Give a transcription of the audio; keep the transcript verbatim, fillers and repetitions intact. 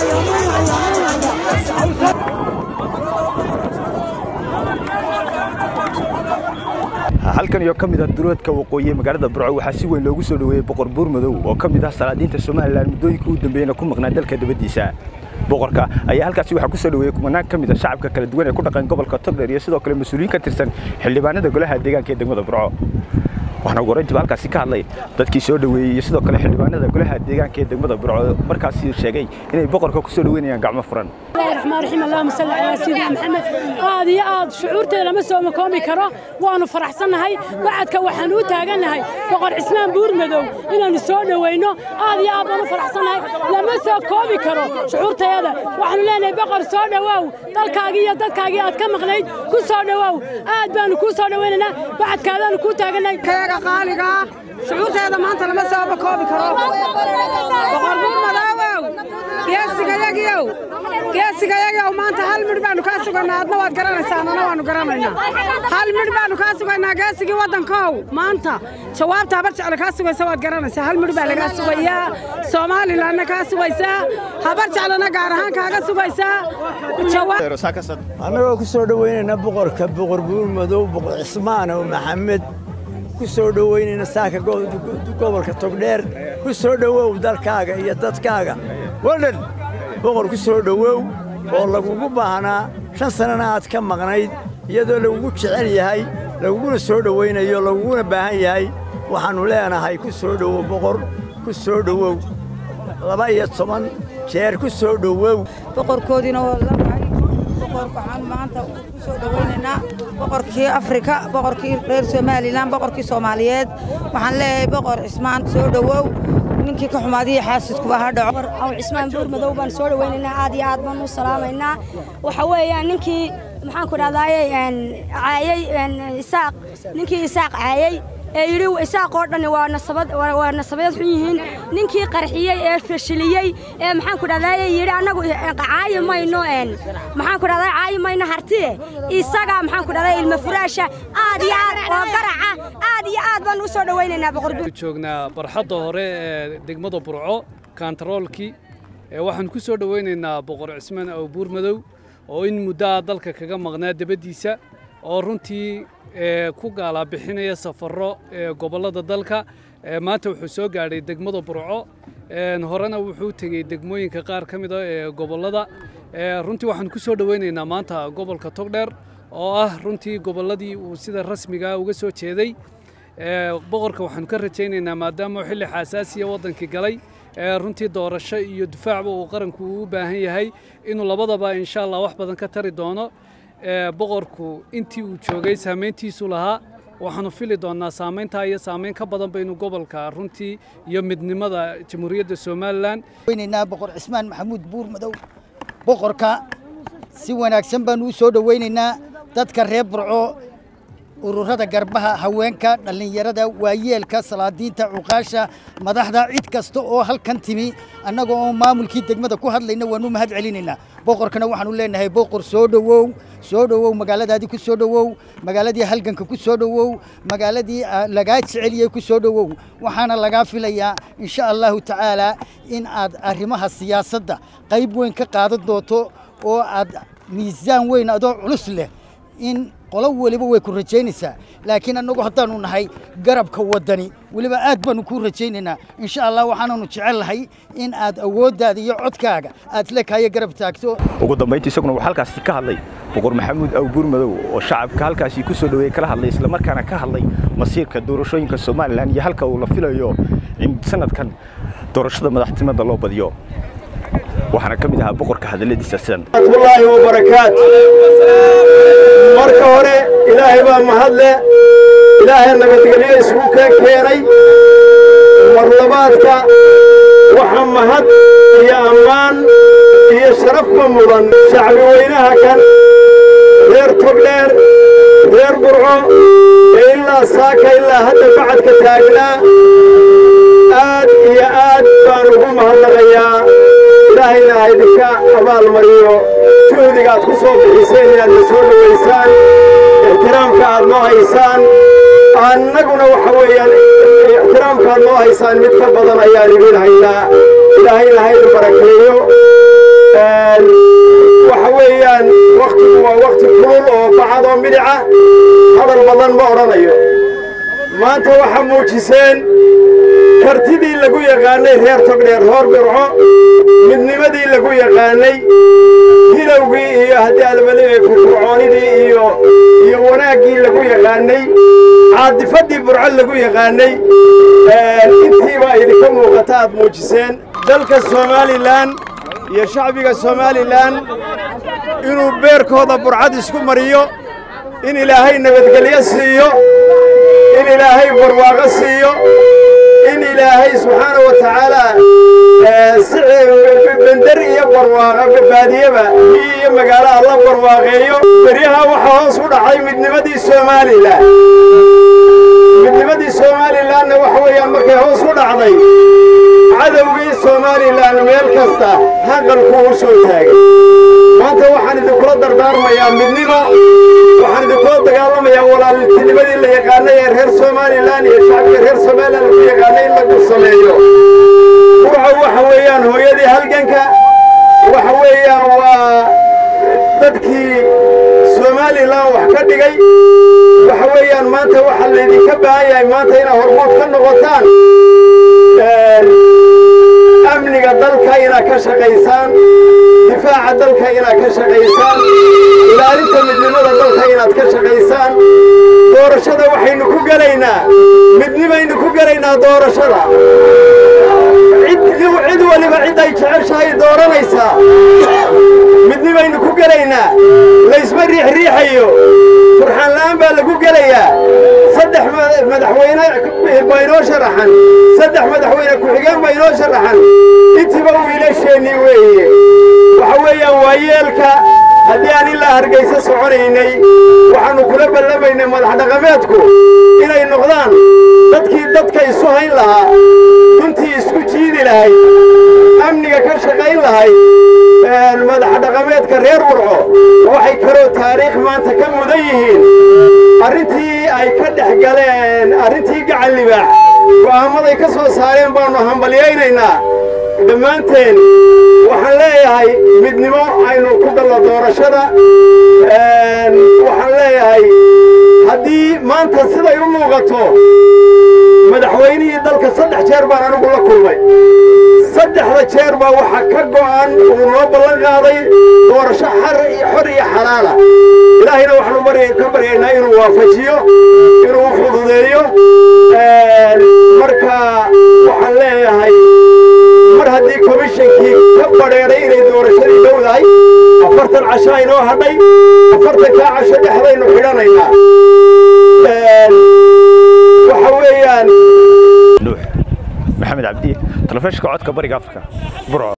halkan iyo kamid ah duroodka waqooyi magaalada Burco waxa si weyn loogu soo dhaweeyay boqor Buurmadow oo kamid ah salaadiinta Soomaaliland muddooyinka u dambeeyay ku maqnaa dalka dibadiisa boqorka ayaa halkaas waxa ku soo dhaweeyay kumanaan kamid ah shacabka kala duwan ee ku dhaqan gobolka Togdheer iyo sidoo kale mas'uuliyiin ka tirsan xildhibaanada golaha deegaanka ee degmada Burco waxna ugu horeyntii halkaas ka hadlay dadkii soo dhaweeyay iyo sidoo kale xildhibaanada golaha deegaanka ee degmada Burco markaas sheegay inay boqorka ku soo dhaweynayaan gacmo furan الرحمن الرحيم اللهم صل على سيدنا محمد هذه آد شعورتي لما سوى مكومي كرا وأنا فرحسنا هاي بعد كوحنو تاجنا هاي بقر عثمان بورمدو إن نسونا وينو هذه آد أنا فرحسنا هاي لما سوى كومي كرا شعورتي هذا وحنا لنا بقر سونا واو تلكاجية تلكاجية كم غنيت كل سونا واو آد بان كل سونا ويننا بعد كذا نكون تاجنا كيا خالقة شعورتي هذا ما أنت لما سوى مكومي كرا بقر بورمدو واو ياسي كيا geesiga ayaga oo maanta hal mid baanu ka suganaa adna waad garanaysaa anana waanu garanaynaa hal mid baanu ka suganaa geesigii wadankow maanta jawaabta habar jecel ka sugaysa waad garanaysaa hal mid baa laga sugayaa Soomaaliland ka sugaysaa habar jecelna gaar ahaan kaaga sugaysaa jawaab anagoo ku soo dhaweynayna boqorka boqor Buurmadow boqor Cismaan oo Maxamed ku soo dhaweynayna saaka gobolka Togdheer ku soo dhawow dalkaaga iyo dadkaaga wadan boqor ku soo dhawow oo lagu baahnaa shan sanana aad ka maqnayd iyadoo lagu jecel yahay lagu soo dhaweynayo lagu baahan yahay waxaanu leenahay ku soo dhawow boqor ku soo dhawow laba iyo toban jeer ku soo dhawow boqorkoodina waa la baxay boqor waxaan maanta ku soo dhaweynaa boqorkii Afrika boqorkii reer Soomaaliland boqorkii Soomaaliyeed waxaan leeyahay boqor Cismaan soo dhawow ninkii ka xumaadii xaasidku waa dhaco aw Cismaan Buurmadow baan soo dhaweynaa aad iyo aad baan u salaameynaa waxa weeyaan ninkii maxaan ku raadayay een caayay een isaaq ninkii isaaq caayay ee yiri isaaq oo dhan waa nasabad waa nasabad xun yihiin ninkii qarxiyay ee fashiliyay ee maxaan ku raadayay yiri anagu caay mayno een maxaan ku raadayay caay mayno hartiye isaga maxaan ku raadayay ilma furaasha aad iyo aad oo garaca aad iyo aad baan u soo dhaweynaa boqor joognaa barxadda hore ee degmada Burco kantaroolkii ee waxaan ku soo dhaweynaynaa boqor Cismaan oo Buurmadow oo in muddo dalka kaga maqnaa dibadiisa oo runtii ku gaala bixinaya safarro gobolada dalka maanta wuxuu soo gaaray degmada Burco een horena wuxuu tagay degmooyinka qaar kamid ah ee gobolada runtii waxaan ku soo dhaweynaynaa maanta gobolka Togdheer oo ah runtii goboladii uu sida rasmiga ah uga soo jeeday boqorka waxaan ka rajaynaynaa maadaama xilli xasaasiya wadankii galay runtii doorasho iyo difaacba uu qaranku u baahan yahay inuu labadaba insha Allah wax badan ka tari doono boqorku intii uu joogay saameyntiisu lahaa waxaanu fili doonaa saameynta iyo saameyn ka badan baynu gobolka runtii iyo midnimada jamhuuriyadda Soomaaliland weynina boqor Cismaan Maxamuud Buurmadow boqorka si wanaagsan baan u soo dhaweynaynaa dadka reer Burco ururada garbaha haweenka dhalinyarada waayeelka salaadiinta cuqaasha madaxda cid kasta oo halkan timi annaga oo maamulkii degmada ku hadlayna waanu mahad celinaynaa boqorkana waxaanu leenahay boqor soo dhawow soo dhawow magaaladaadii ku soo dhawow magaaladii halganka ku soo dhawow magaaladii laga jeceliyay ku soo dhawow waxaana laga filayaa insha Allah taala in aad arrimaha siyaasadda qayb weyn ka qaadan doonto oo aad miisaan weyn adoo culus leh in qolo waliba way ku rajaynaysaa laakiin anagu haddaanu nahay garabka wadani waliba aad baanu ku rajaynaynaa insha Allah waxaanu jecelahay in aad awooddaada iyo codkaaga aad la kaayo garab taagto ugu dambeyntii isaguna waxa halkaas ka hadlay boqor Maxamuud Aw Buurmadow oo shacabka halkaas ku soo dhaweeyay kala hadlay isla markaana ka hadlay masiirka doorashooyinka Soomaaliland iyo halka uu la filayo in sanadkan doorashada madaxtinimada loo badiyo waxaana kamid ahaa boqorka hadaladiisa san wallaahi wa barakaat marka hore ilaahay baa mahadle ilaahay nabadgelyo isugu keenay mar labaadka waxa mahad iyo ammaan iyo sharaf ka mudan shacbi weynaha kan reer Togdheer reer Burco ilaa saaka ilaa hadda bacadka taagnaa aad iyo aad baan ugu mahadnaqayaa ilaahayna idinka abaal mariyo juhdiga aad ku soo bixiseen inaad soo dhaweysaan ixtiraamka aad noo haysaan annaguna waxa weeyaan ixtiraamka aad noo haysaan mid ka badan ayaan idin haynaa ilaahayna ha idin barakeeyo وحويان وقت وقت كلول وبعض مدعة هذا البلان ما أرانيو ما أنت وحمو جسين كرتدي لقو يقاني هير تقدر هور برعو من نمدي لقو يقاني هلوغي إيو هدي المليء في فرعوني دي إيو إيو وناقي لقو يقاني عاد فدي برعو لقو يقاني انتي با إذكم وقتات موجسين دلك الصومالي لان يا شعبك الصومالي لان إنو بيركو دا برعاد اسكو مريو إن إلهي نبتقليا سيو إن إلهي برواغ سيو إن إلهي سبحانه وتعالى بندر إيا برواغ ببادية با إيا مقالا الله برواغيو بريها وحوان صور عاي من نمدي الصومالي لان من نمدي الصومالي لان وحويا مركي هو صور عضي عدوي الصومالي لان ميل كستا هاقل كوسو تاقي maanta waxaan idin kula dardaarmayaa midnimo waxaan idin kula dagaalamayaa walaaltinimadii la yaqaanay ee reer Soomaaliland iyo shacabka reer Soomaaliland la yaqaanay in lagu sameeyo waxa waxa weeyaan hooyadii halganka waxa weeyaan waa dadkii Soomaaliland wax ka dhigay waxa weeyaan maanta waxa la idinka baahan yahay maanta inaad hormuud ka noqotaan amniga dalka inaad ka shaqaysaan دفاع دلك إلى كشقيسان إلى أنت مدنمة دلك إلى كشقيسان دور شدا وحين كوجرينا مدنمة إن كوجرينا دور شدا عد عد ولا ما عد يشعر شيء دور ليسا مدنمة إن كوجرينا ليس مريح ريحيو فرحان الآن بالكوجريا صدح مدحوينا بينوش رحن صدح مدحوينا كحجان بينوش رحن اتبعوا إلى شيء ويه وحويا ويلك هدي أن الله هرجيس سعريني وحنو كل بلبينا مدح دقماتكم إلى النقدان دتك دتك يسوهين لها كنت يسكتين لهاي أمنك كشقين لهاي المدح دقماتك غير ورعو وحي كرو تاريخ ما أنت كم مذيهين أرنتي أي كدح قالين أرنتي قاع اللي باع وأهم ذي كسر سارين بانو هم بليينينا دمانتين waxaan leeyahay midnimo aynu ku dalo doorashada een waxaan leeyahay hadii maanta siday u muuqato madaxweynihii dalka saddex jeer baan anigu la kulmay saddexda jeer baa waxa ka go'an uu loo ballan qaaday doorasho xor iyo xor iyo xalaala ilaahayna waxaan u baryaynaa ka baryaynaa inuu waafajiyo inuu fududeeyo een marka waxaan leeyahay mar haddii komishinkii ka badheeray inay doorashadii dhowdahay afartan casho aynoo hadhay afartankaa casho dhexdaynu xidhanaynaa waxa weeyaan nuux maxamed cabdi telefishinka codka bariga afrika burco.